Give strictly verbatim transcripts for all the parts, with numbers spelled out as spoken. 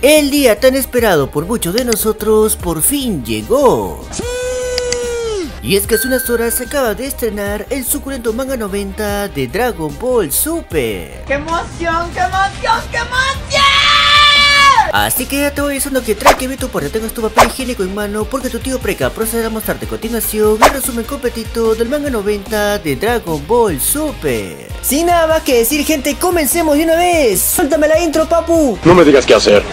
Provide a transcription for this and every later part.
El día tan esperado por muchos de nosotros por fin llegó. ¡Sí! Y es que hace unas horas se acaba de estrenar el suculento manga noventa de Dragon Ball Super. ¡Qué emoción, qué emoción, qué emoción! Así que ya te voy diciendo que trae que ve tu puerta, tengas tu papel higiénico en mano, porque tu tío Preca procederá a mostrarte a continuación el resumen completito del manga noventa de Dragon Ball Super. Sin nada más que decir, gente, comencemos de una vez. Suéltame la intro, papu. No me digas qué hacer.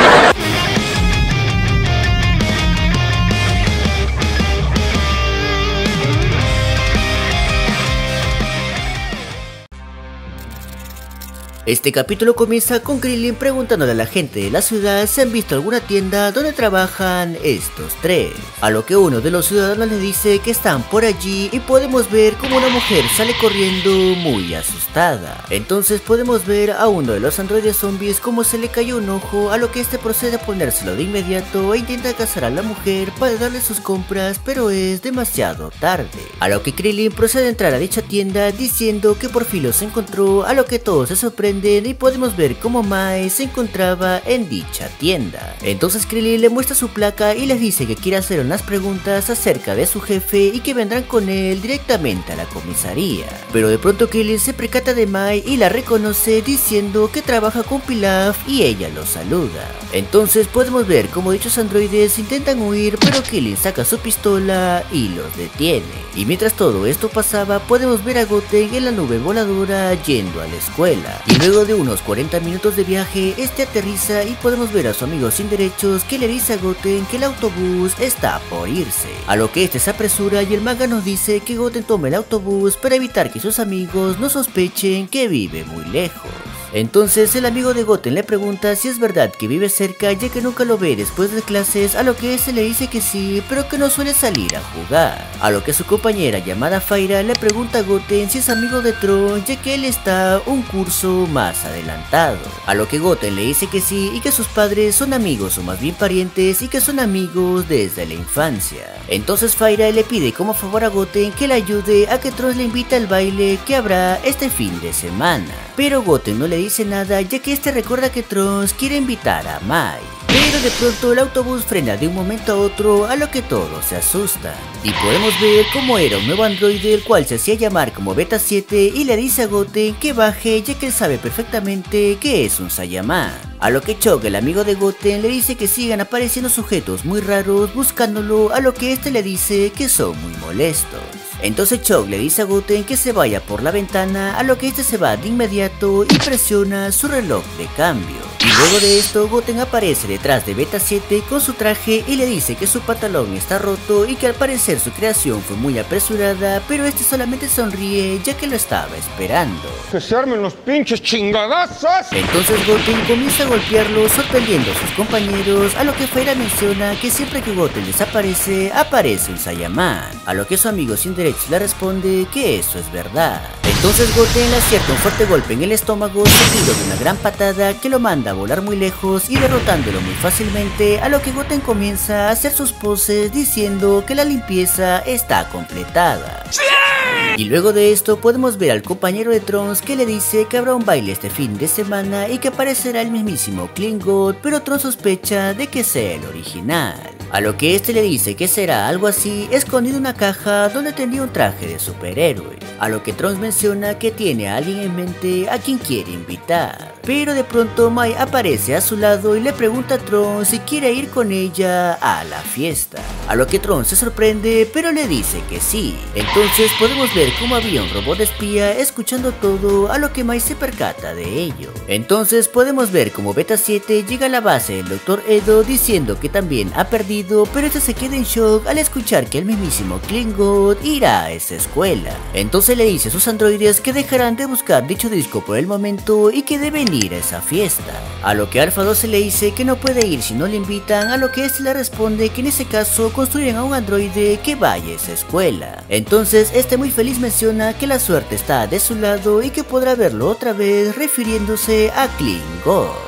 Este capítulo comienza con Krillin preguntándole a la gente de la ciudad si han visto alguna tienda donde trabajan estos tres. A lo que uno de los ciudadanos le dice que están por allí y podemos ver como una mujer sale corriendo muy asustada. Entonces podemos ver a uno de los androides zombies como se le cayó un ojo, a lo que este procede a ponérselo de inmediato e intenta cazar a la mujer para darle sus compras, pero es demasiado tarde. A lo que Krillin procede a entrar a dicha tienda diciendo que por fin los encontró, a lo que todos se sorprenden y podemos ver cómo Mai se encontraba en dicha tienda. Entonces Krillin le muestra su placa y les dice que quiere hacer unas preguntas acerca de su jefe y que vendrán con él directamente a la comisaría. Pero de pronto Krillin se percata de Mai y la reconoce diciendo que trabaja con Pilaf y ella lo saluda. Entonces podemos ver cómo dichos androides intentan huir, pero Krillin saca su pistola y los detiene. Y mientras todo esto pasaba podemos ver a Goten en la nube voladora yendo a la escuela. Y luego de unos cuarenta minutos de viaje, este aterriza y podemos ver a su amigo sin derechos que le dice a Goten que el autobús está por irse. A lo que este se apresura y el manga nos dice que Goten tome el autobús para evitar que sus amigos no sospechen que vive muy lejos. Entonces el amigo de Goten le pregunta si es verdad que vive cerca, ya que nunca lo ve después de clases, a lo que este le dice que sí, pero que no suele salir a jugar. A lo que su compañera llamada Faira le pregunta a Goten si es amigo de Tron, ya que él está un curso más adelantado. A lo que Goten le dice que sí y que sus padres son amigos o más bien parientes y que son amigos desde la infancia. Entonces Faira le pide como favor a Goten que le ayude a que Tron le invite al baile que habrá este fin de semana. Pero Goten no le dice nada, ya que este recuerda que Trunks quiere invitar a Mai. Pero de pronto el autobús frena de un momento a otro, a lo que todos se asustan. Y podemos ver cómo era un nuevo androide el cual se hacía llamar como Beta siete y le dice a Goten que baje, ya que él sabe perfectamente que es un Saiyaman. A lo que Choc, el amigo de Goten, le dice que sigan apareciendo sujetos muy raros buscándolo, a lo que este le dice que son muy molestos. Entonces Choc le dice a Goten que se vaya por la ventana, a lo que este se va de inmediato y presiona su reloj de cambio. Y luego de esto Goten aparece detrás de Beta siete con su traje y le dice que su pantalón está roto y que al parecer su creación fue muy apresurada, pero este solamente sonríe ya que lo estaba esperando. ¡Que se armen los pinches chingadazos! Entonces Goten comienza a golpearlo, sorprendiendo a sus compañeros, a lo que Faira menciona que siempre que Goten desaparece, aparece un Saiyaman, a lo que su amigo sin derechos le responde que eso es verdad. Entonces Goten le acierta un fuerte golpe en el estómago seguido de una gran patada que lo manda a volar muy lejos y derrotándolo muy fácilmente, a lo que Goten comienza a hacer sus poses diciendo que la limpieza está completada. ¡Sí! Y luego de esto podemos ver al compañero de Trunks que le dice que habrá un baile este fin de semana y que aparecerá el mismísimo Klingon, pero Trunks sospecha de que sea el original. A lo que este le dice que será algo así, escondido en una caja donde tendría un traje de superhéroe. A lo que Trunks menciona que tiene a alguien en mente a quien quiere invitar. Pero de pronto Mai aparece a su lado y le pregunta a Trunks si quiere ir con ella a la fiesta. A lo que Trunks se sorprende, pero le dice que sí. Entonces podemos ver cómo había un robot espía escuchando todo, a lo que Mai se percata de ello. Entonces podemos ver cómo Beta siete llega a la base del doctor Edo diciendo que también ha perdido, pero este se queda en shock al escuchar que el mismísimo Klingon irá a esa escuela. Entonces le dice a sus androides que dejarán de buscar dicho disco por el momento y que deben ir a esa fiesta. A lo que Alpha doce le dice que no puede ir si no le invitan, a lo que este le responde que en ese caso construyen a un androide que vaya a esa escuela. Entonces este muy feliz menciona que la suerte está de su lado y que podrá verlo otra vez, refiriéndose a Klingon.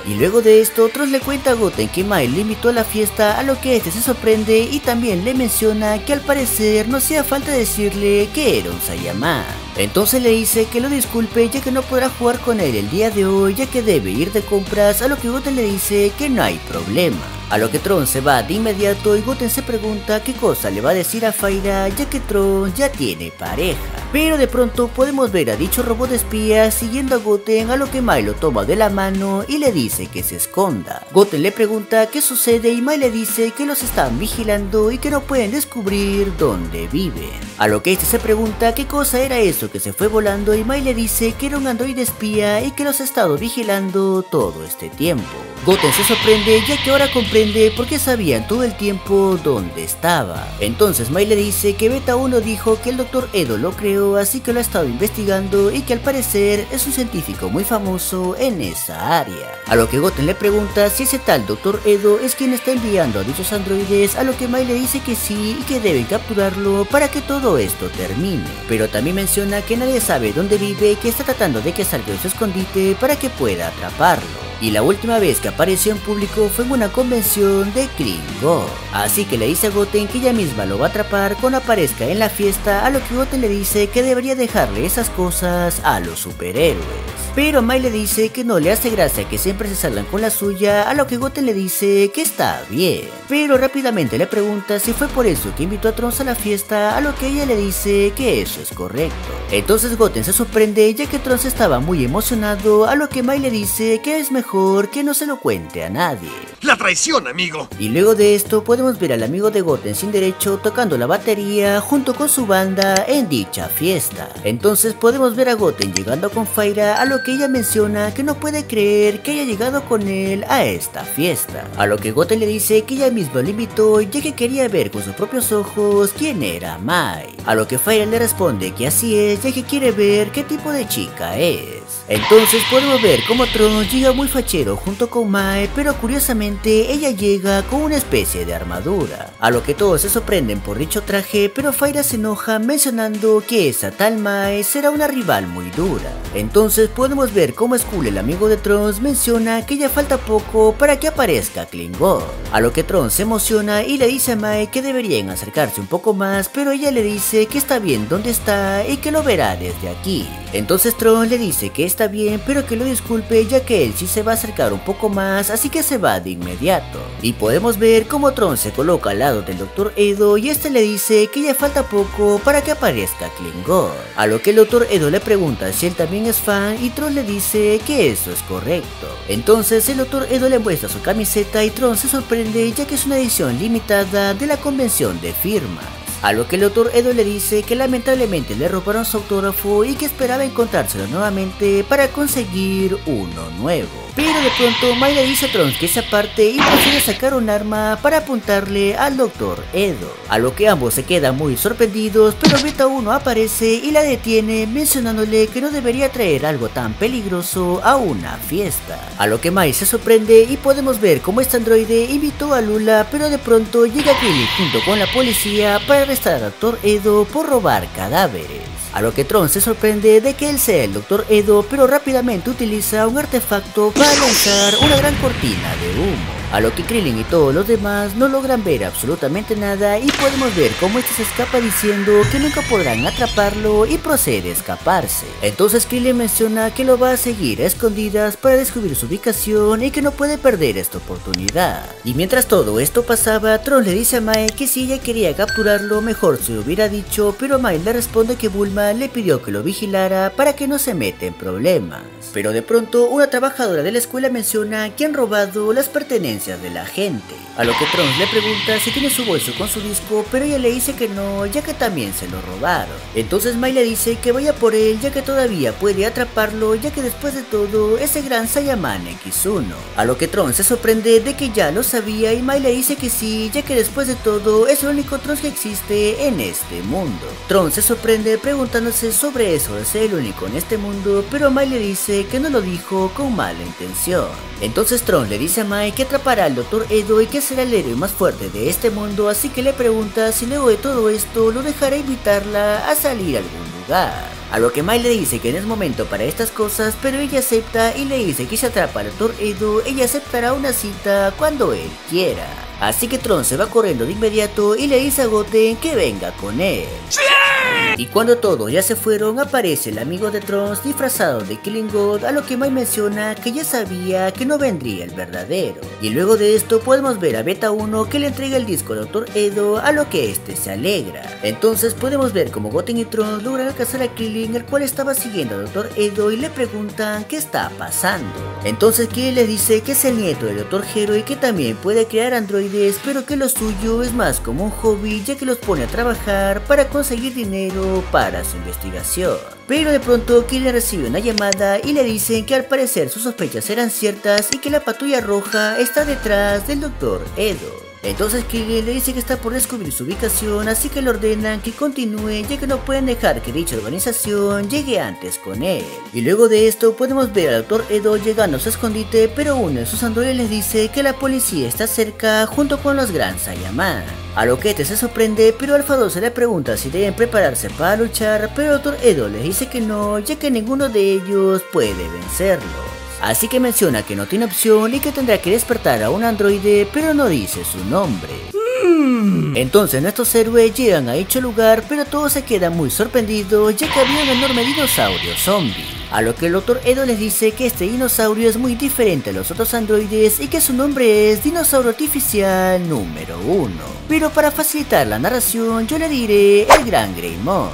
Y luego de esto, Trunks le cuenta a Goten que Mai le invitó a la fiesta, a lo que este se sorprende y también le menciona que al parecer no hacía falta decirle que era un Saiyaman. Entonces le dice que lo disculpe ya que no podrá jugar con él el día de hoy ya que debe ir de compras, a lo que Goten le dice que no hay problema. A lo que Trunks se va de inmediato y Goten se pregunta qué cosa le va a decir a Faira ya que Trunks ya tiene pareja. Pero de pronto podemos ver a dicho robot de espía siguiendo a Goten, a lo que Mai lo toma de la mano y le dice que se esconda. Goten le pregunta qué sucede y Mai le dice que los están vigilando y que no pueden descubrir dónde viven. A lo que este se pregunta qué cosa era eso que se fue volando y Mai le dice que era un androide espía y que los ha estado vigilando todo este tiempo. Goten se sorprende ya que ahora comprende por qué sabían todo el tiempo dónde estaba. Entonces Mai le dice que Beta uno dijo que el doctor Edo lo creó, así que lo ha estado investigando y que al parecer es un científico muy famoso en esa área. A lo que Goten le pregunta si ese tal doctor Edo es quien está enviando a dichos androides, a lo que Mai le dice que sí y que deben capturarlo para que todo esto termine. Pero también menciona que nadie sabe dónde vive y que está tratando de que salga de su escondite para que pueda atraparlo. Y la última vez que apareció en público fue en una convención de Klingon. Así que le dice a Goten que ella misma lo va a atrapar cuando aparezca en la fiesta, a lo que Goten le dice que debería dejarle esas cosas a los superhéroes. Pero Mai le dice que no le hace gracia que siempre se salgan con la suya, a lo que Goten le dice que está bien. Pero rápidamente le pregunta si fue por eso que invitó a Trunks a la fiesta, a lo que ella le dice que eso es correcto. Entonces Goten se sorprende ya que Trunks estaba muy emocionado, a lo que Mai le dice que es mejor que no se lo cuente a nadie. ¡La traición, amigo! Y luego de esto podemos ver al amigo de Goten sin derecho tocando la batería junto con su banda en dicha fiesta. Entonces podemos ver a Goten llegando con Faira, a lo que ella menciona que no puede creer que haya llegado con él a esta fiesta. A lo que Goten le dice que ella misma lo invitó ya que quería ver con sus propios ojos quién era Mai. A lo que Faira le responde que así es ya que quiere ver qué tipo de chica es. Entonces podemos ver cómo Trunks llega muy fachero junto con Mai, pero curiosamente ella llega con una especie de armadura. A lo que todos se sorprenden por dicho traje, pero Faira se enoja mencionando que esa tal Mai será una rival muy dura. Entonces podemos ver cómo Skull, el amigo de Trunks, menciona que ya falta poco para que aparezca Klingon. A lo que Trunks se emociona y le dice a Mai que deberían acercarse un poco más, pero ella le dice que está bien donde está y que lo verá desde aquí. Entonces Trunks le dice que está bien, pero que lo disculpe ya que él sí se va a acercar un poco más, así que se va de inmediato. Y podemos ver cómo Trunks se coloca al lado del doctor Edo y este le dice que ya falta poco para que aparezca Klingon. A lo que el doctor Edo le pregunta si él también es fan y Trunks le dice que eso es correcto. Entonces el doctor Edo le muestra su camiseta y Trunks se sorprende ya que es una edición limitada de la convención de firmas. A lo que el doctor Edo le dice que lamentablemente le robaron su autógrafo y que esperaba encontrárselo nuevamente para conseguir uno nuevo. Pero de pronto Mai le dice a Trunks que se aparte y procede a sacar un arma para apuntarle al doctor Edo. A lo que ambos se quedan muy sorprendidos, pero Beta uno aparece y la detiene mencionándole que no debería traer algo tan peligroso a una fiesta. A lo que Mai se sorprende y podemos ver cómo este androide invitó a Lula, pero de pronto llega Krillin junto con la policía para arrestar al doctor Edo por robar cadáveres. A lo que Trunks se sorprende de que él sea el doctor Edo, pero rápidamente utiliza un artefacto para lanzar una gran cortina de humo. A lo que Krillin y todos los demás no logran ver absolutamente nada y podemos ver cómo este se escapa diciendo que nunca podrán atraparlo y procede a escaparse. Entonces Krillin menciona que lo va a seguir a escondidas para descubrir su ubicación y que no puede perder esta oportunidad. Y mientras todo esto pasaba, Trunks le dice a Mai que si ella quería capturarlo mejor se lo hubiera dicho, pero Mai le responde que Bulma le pidió que lo vigilara para que no se meta en problemas. Pero de pronto una trabajadora de la escuela menciona que han robado las pertenencias de la gente. A lo que Trunks le pregunta si tiene su bolso con su disco, pero ella le dice que no, ya que también se lo robaron. Entonces Mai le dice que vaya por él ya que todavía puede atraparlo, ya que después de todo es el gran Saiyaman equis uno. A lo que Trunks se sorprende de que ya lo sabía y Mai le dice que sí, ya que después de todo es el único Trunks que existe en este mundo. Trunks se sorprende preguntándose sobre eso de ser el único en este mundo, pero Mai le dice que no lo dijo con mala intención. Entonces Trunks le dice a Mai que atrapará al doctor Edo y que será el héroe más fuerte de este mundo, así que le pregunta si luego de todo esto lo dejará invitarla a salir a algún lugar. A lo que Mai le dice que no es momento para estas cosas, pero ella acepta y le dice que si atrapa al doctor Edo, ella aceptará una cita cuando él quiera. Así que Tron se va corriendo de inmediato y le dice a Goten que venga con él. ¡Sí! Y cuando todos ya se fueron, aparece el amigo de Tron disfrazado de Killing God, a lo que Mai menciona que ya sabía que no vendría el verdadero. Y luego de esto podemos ver a Beta uno que le entrega el disco al doctor Edo, a lo que este se alegra. Entonces podemos ver como Goten y Tron logran alcanzar a Krillin, el cual estaba siguiendo al doctor Edo, y le preguntan qué está pasando. Entonces Krillin les dice que es el nieto del doctor Gero y que también puede crear androides, pero que lo suyo es más como un hobby, ya que los pone a trabajar para conseguir dinero para su investigación. Pero de pronto Krillin recibe una llamada y le dicen que al parecer sus sospechas eran ciertas y que la patrulla roja está detrás del doctor Edo. Entonces Krillin le dice que está por descubrir su ubicación, así que le ordenan que continúe, ya que no pueden dejar que dicha organización llegue antes con él. Y luego de esto podemos ver al doctor Edo llegando a su escondite, pero uno de sus androides les dice que la policía está cerca junto con los Gran Saiyaman. A lo que este se sorprende, pero Alpha dos se le pregunta si deben prepararse para luchar, pero el doctor Edo les dice que no, ya que ninguno de ellos puede vencerlo. Así que menciona que no tiene opción y que tendrá que despertar a un androide, pero no dice su nombre. Mm. Entonces nuestros héroes llegan a dicho lugar, pero todos se quedan muy sorprendidos, ya que había un enorme dinosaurio zombie. A lo que el doctor Edo les dice que este dinosaurio es muy diferente a los otros androides y que su nombre es Dinosaurio Artificial número uno. Pero para facilitar la narración yo le diré el Gran Greymon.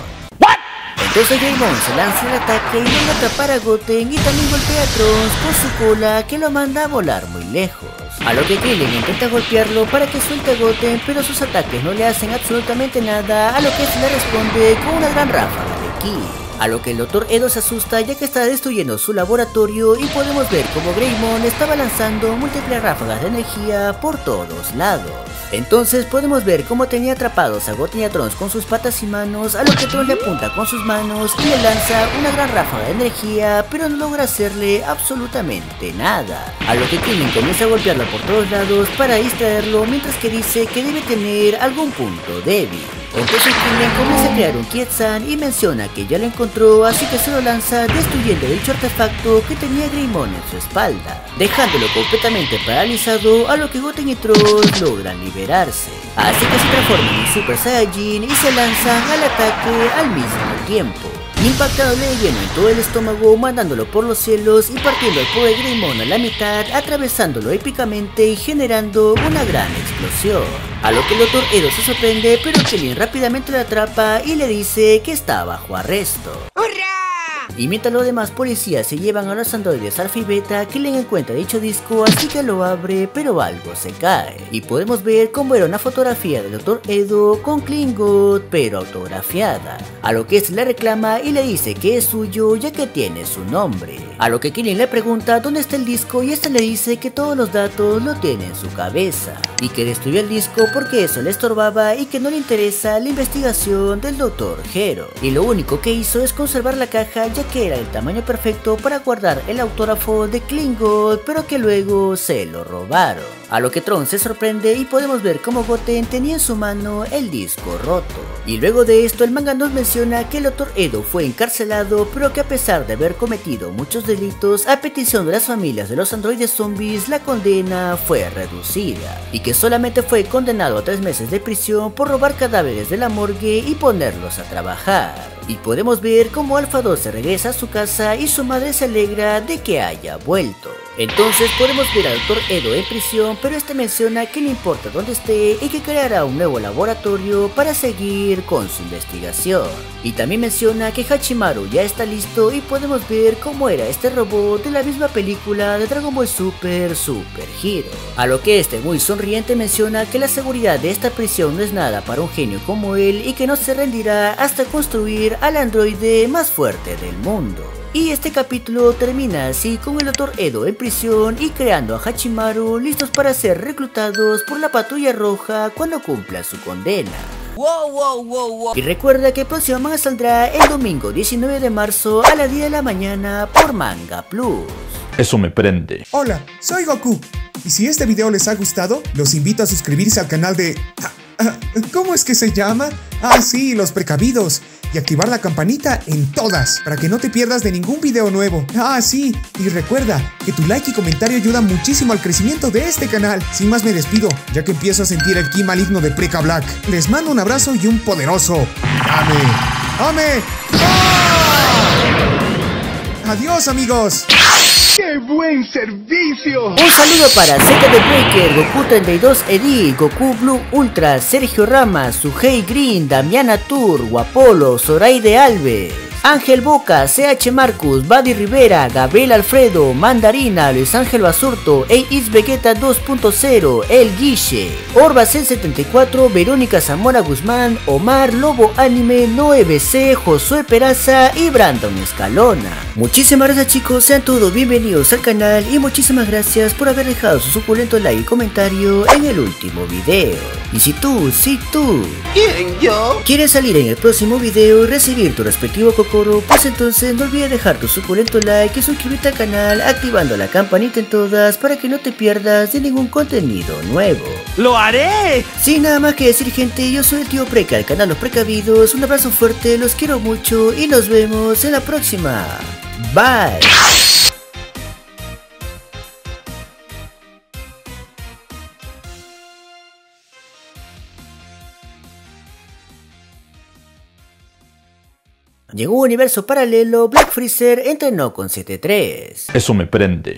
Entonces Greymon se lanza el ataque y logra atrapar a Goten y también golpea a Trunks con su cola, que lo manda a volar muy lejos. A lo que Krillin intenta golpearlo para que suelte a Goten, pero sus ataques no le hacen absolutamente nada, a lo que se le responde con una gran ráfaga de ki. A lo que el doctor Edo se asusta, ya que está destruyendo su laboratorio, y podemos ver como Greymon estaba lanzando múltiples ráfagas de energía por todos lados. Entonces podemos ver cómo tenía atrapados a Goten y a Trunks con sus patas y manos, a lo que Trunks le apunta con sus manos y le lanza una gran ráfaga de energía, pero no logra hacerle absolutamente nada. A lo que Krillin comienza a golpearlo por todos lados para distraerlo, mientras que dice que debe tener algún punto débil. Entonces Krillin comienza a crear un Kietsan y menciona que ya lo encontró, así que se lo lanza destruyendo dicho artefacto que tenía Greymon en su espalda, dejándolo completamente paralizado, a lo que Goten y Trunks logran liberarse. Así que se transforman en Super Saiyajin y se lanzan al ataque al mismo tiempo, impactándole de lleno en todo el estómago, mandándolo por los cielos y partiendo al pobre Greymon a la mitad, atravesándolo épicamente y generando una gran explosión. A lo que el doctor Edo se sorprende, pero Krillin rápidamente lo atrapa y le dice que está bajo arresto. ¡Hurra! Y mientras los demás policías se llevan a los androides Alpha y Beta, Krillin encuentra dicho disco, así que lo abre, pero algo se cae. Y podemos ver cómo era una fotografía del doctor Edo con Killing God, pero autografiada. A lo que este le reclama y le dice que es suyo, ya que tiene su nombre. A lo que Krillin le pregunta dónde está el disco y este le dice que todos los datos lo tiene en su cabeza, y que destruyó el disco porque eso le estorbaba y que no le interesa la investigación del doctor Gero. Y lo único que hizo es conservar la caja, ya que era el tamaño perfecto para guardar el autógrafo de Killing God, pero que luego se lo robaron. A lo que Trunks se sorprende y podemos ver cómo Goten tenía en su mano el disco roto. Y luego de esto el manga nos menciona que el doctor Edo fue encarcelado, pero que a pesar de haber cometido muchos delitos, a petición de las familias de los androides zombies, la condena fue reducida, y que solamente fue condenado a tres meses de prisión por robar cadáveres de la morgue y ponerlos a trabajar. Y podemos ver cómo Alpha dos se regresa a su casa y su madre se alegra de que haya vuelto. Entonces podemos ver al doctor Edo en prisión, pero este menciona que no importa dónde esté y que creará un nuevo laboratorio para seguir con su investigación. Y también menciona que Hachimaru ya está listo y podemos ver cómo era este robot de la misma película de Dragon Ball Super Super Hero. A lo que este muy sonriente menciona que la seguridad de esta prisión no es nada para un genio como él y que no se rendirá hasta construir al androide más fuerte del mundo. Y este capítulo termina así, con el doctor Edo en prisión y creando a Hachimaru listos para ser reclutados por la patrulla roja cuando cumpla su condena. Wow, wow, wow, wow. Y recuerda que el próximo manga saldrá el domingo diecinueve de marzo a las diez de la mañana por Manga Plus. Eso me prende. Hola, soy Goku. Y si este video les ha gustado, los invito a suscribirse al canal de... ¿Cómo es que se llama? Ah, sí, Los Precavidos. y activar la campanita en todas para que no te pierdas de ningún video nuevo. Ah, sí, y recuerda que tu like y comentario ayudan muchísimo al crecimiento de este canal. Sin más me despido, ya que empiezo a sentir el ki maligno de Preca Black. Les mando un abrazo y un poderoso ¡Ame! ¡Ame! ¡Ah! ¡Adiós, amigos! ¡Qué buen servicio! Un saludo para Z The Breaker, Goku treinta y dos Eddy, Goku Blue Ultra, Sergio Rama, Sujei Green, Damiana Tour, Guapolo, Zoraide Alves, Ángel Boca, C H Marcus, Buddy Rivera, Gabriel Alfredo, Mandarina, Luis Ángel Basurto, Eis Vegeta dos punto cero, El Guiche, Orbacel setenta y cuatro, Verónica Zamora Guzmán, Omar Lobo Anime, Noe B C, Josué Peraza y Brandon Escalona. Muchísimas gracias, chicos, sean todos bienvenidos al canal y muchísimas gracias por haber dejado su suculento like y comentario en el último video. Y si tú, si tú ¿Quién, yo? quieres salir en el próximo video y recibir tu respectivo cocoro, pues entonces no olvides dejar tu suculento like y suscribirte al canal activando la campanita en todas para que no te pierdas de ningún contenido nuevo. ¡Lo haré! Sin nada más que decir, gente, yo soy el tío Preca, el canal Los Precavidos. Un abrazo fuerte, los quiero mucho y nos vemos en la próxima. Bye. En un universo paralelo, Black Freezer entrenó con siete tres. Eso me prende.